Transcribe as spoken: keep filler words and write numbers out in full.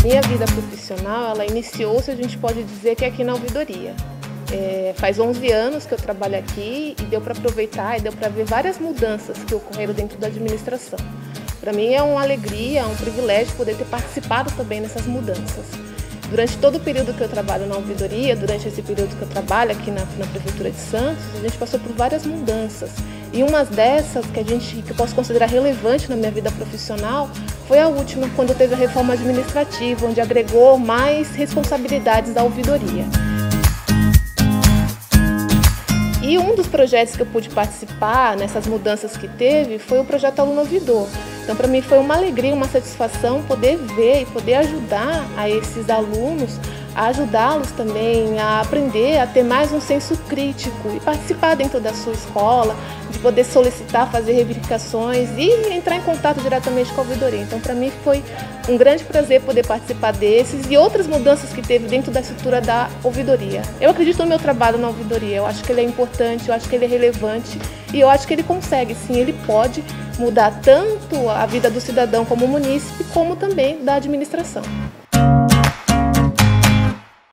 minha vida profissional, ela iniciou-se, a gente pode dizer que aqui na ouvidoria. É, faz onze anos que eu trabalho aqui e deu para aproveitar e deu para ver várias mudanças que ocorreram dentro da administração. Para mim é uma alegria, é um privilégio poder ter participado também nessas mudanças. Durante todo o período que eu trabalho na ouvidoria, durante esse período que eu trabalho aqui na, na Prefeitura de Santos, a gente passou por várias mudanças. E uma dessas que, a gente, que eu posso considerar relevante na minha vida profissional foi a última, quando teve a reforma administrativa, onde agregou mais responsabilidades à ouvidoria. E um dos projetos que eu pude participar nessas mudanças que teve foi o projeto Aluno Ouvidor. Então, para mim foi uma alegria, uma satisfação poder ver e poder ajudar a esses alunos, a ajudá-los também a aprender a ter mais um senso crítico e participar dentro da sua escola, de poder solicitar, fazer verificações e entrar em contato diretamente com a ouvidoria. Então, para mim foi um grande prazer poder participar desses e outras mudanças que teve dentro da estrutura da ouvidoria. Eu acredito no meu trabalho na ouvidoria, eu acho que ele é importante, eu acho que ele é relevante e eu acho que ele consegue, sim, ele pode mudar tanto a vida do cidadão como munícipe, como também da administração.